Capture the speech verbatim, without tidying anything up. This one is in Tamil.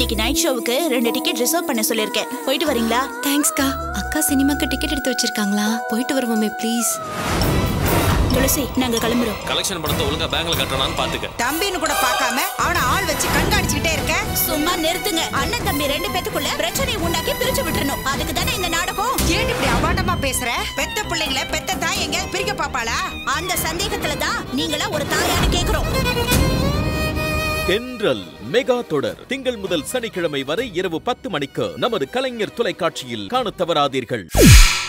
இன்னைக்கு நைட் ஷோவுக்கு ரெண்டு டிக்கெட் ரிசர்வ் பண்ண சொல்லிருக்கேன். போயிட்டு வரீங்களா? தேங்க்ஸ்க்கா. அக்கா சினிமாக்கு டிக்கெட் எடுத்து வச்சிருக்காங்களா? போயிட்டு வருவோமே ப்ளீஸ். துளசி, நாங்க கிளம்புறோம். கலெக்ஷன் பணத்தை ஒழுங்கா பேங்க்ல கட்டறானான்னு பாத்துக்க. தம்பின்னு கூட பார்க்காம அவன ஆள் வச்சு கண்காணிச்சிட்டே இருக்க. சும்மா நிறுத்துங்க. அண்ணன் தம்பி ரெண்டு பேத்துக்குள்ள பிரச்சனை உண்டாக்கி பிரிச்சு விட்டுறணும். அதுக்கு தானே இந்த நாடகம். ஏன் இப்படி அபாண்டமா பேசுற? பெத்த பிள்ளைங்களை பெத்த தாய் எங்க பிரிக்க பாப்பாளா? அந்த சந்தேகத்துல தான் நீங்களா ஒரு தாயான்னு கேக்குறோம். தென்றல் மெகா தொடர் திங்கள் முதல் சனிக்கிழமை வரை இரவு பத்து மணிக்கு நமது கலைஞர் தொலைக்காட்சியில் காணத் தவறாதீர்கள்.